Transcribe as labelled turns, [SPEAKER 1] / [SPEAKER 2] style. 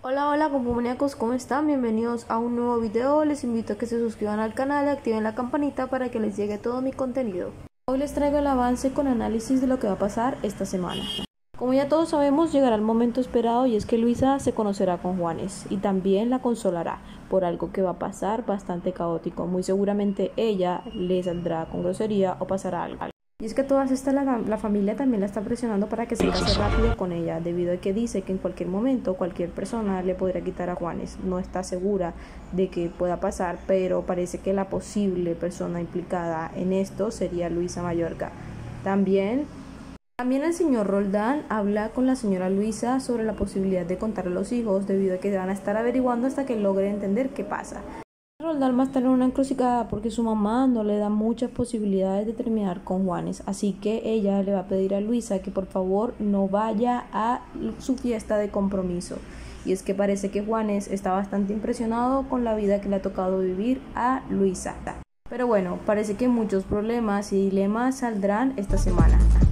[SPEAKER 1] Hola, hola compañeros, ¿cómo están? Bienvenidos a un nuevo video. Les invito a que se suscriban al canal y activen la campanita para que les llegue todo mi contenido. Hoy les traigo el avance con análisis de lo que va a pasar esta semana. Como ya todos sabemos, llegará el momento esperado y es que Luisa se conocerá con Juanes y también la consolará por algo que va a pasar bastante caótico. Muy seguramente ella le saldrá con grosería o pasará algo. Y es que todas estas la familia también la está presionando para que se case rápido con ella, debido a que dice que en cualquier momento cualquier persona le podrá quitar a Juanes. No está segura de que pueda pasar, pero parece que la posible persona implicada en esto sería Luisa Mayorga. También el señor Roldán habla con la señora Luisa sobre la posibilidad de contar a los hijos, debido a que van a estar averiguando hasta que logre entender qué pasa. Roldán va a estar en una encrucijada porque su mamá no le da muchas posibilidades de terminar con Juanes, así que ella le va a pedir a Luisa que por favor no vaya a su fiesta de compromiso. Y es que parece que Juanes está bastante impresionado con la vida que le ha tocado vivir a Luisa. Pero bueno, parece que muchos problemas y dilemas saldrán esta semana.